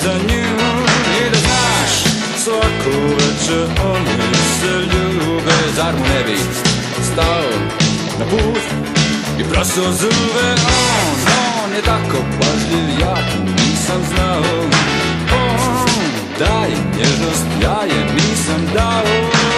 za nju. I da znaš, svako večer oni se ljube. Zar mu ne bi stao na put i prosao zube? On je tako pažljiv, ja to nisam znao. On daje nježnost, ja je nisam dao.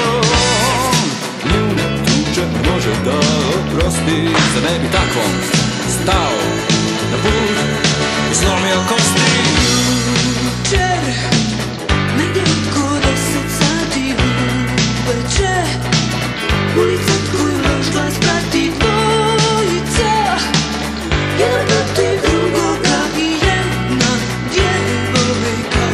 Nju ne tuče, može da oprosti. Zar ne bi takvom stao na put i slomio kosti? Jučer, negdje oko 10 sati uveče, ulica koju loš glas prati dvojica, jedan protiv drugoga i jedna djevojka.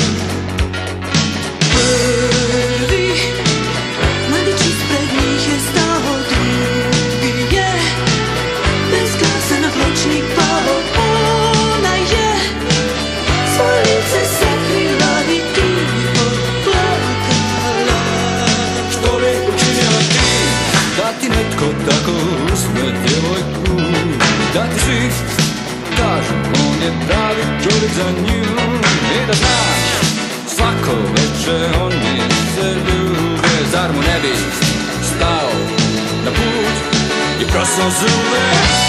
Prvi mladić ispred njih je stao, drugi je bez glasa na pločnik pao. Ona je svoje lice sakrila i tiho plakala. Što bi učinio ti, da ti netko tako uzme djevojku? Da ti svi kažu, on je pravi čovjek za nju. I da znaš, svako večer oni se ljube. Zar mu ne bi stao na put i prosao zube?